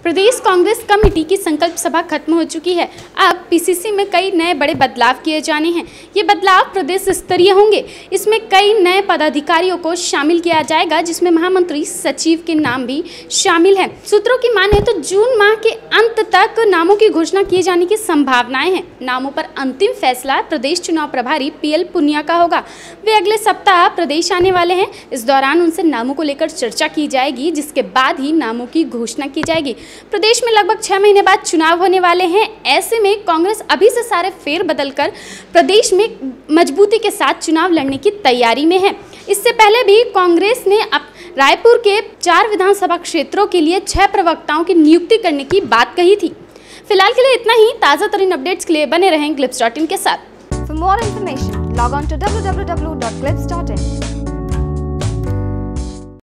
प्रदेश Congress committee की संकल्प सभा खत्म हो चुकी है। अब पीसीसी में कई नए बड़े बदलाव किए जाने हैं। ये बदलाव प्रदेश स्तरीय होंगे। इसमें कई नए पदाधिकारियों को शामिल किया जाएगा, जिसमें महामंत्री सचिव के नाम भी शामिल हैं। सूत्रों की माने तो जून माह के अंत तक नामों की घोषणा किए जाने की संभावनाएं हैं। नामों पर अंतिम फैसला प्रदेश चुनाव प्रभारी पीएल पुनिया का होगा। वे अगले सप्ताह प्रदेश आने वाले हैं। इस दौरान उनसे नामों को लेकर चर्चा की जाएगी, जिसके बाद ही नामों की घोषणा की जाएगी। प्रदेश में लगभग 6 महीने बाद चुनाव होने वाले हैं। ऐसे में कांग्रेस अभी से सारे फेर बदल कर प्रदेश में मजबूती के साथ चुनाव लड़ने की तैयारी में है। इससे पहले भी कांग्रेस ने रायपुर के 4 विधानसभा क्षेत्रों के लिए 6 प्रवक्ताओं की नियुक्ति करने की बात कही थी। फिलहाल के लिए इतना ही। ताज़ा तरीन अपडेट्स के लिए बने रहें Clips.in के साथ। For more information, log on to www.clips.in.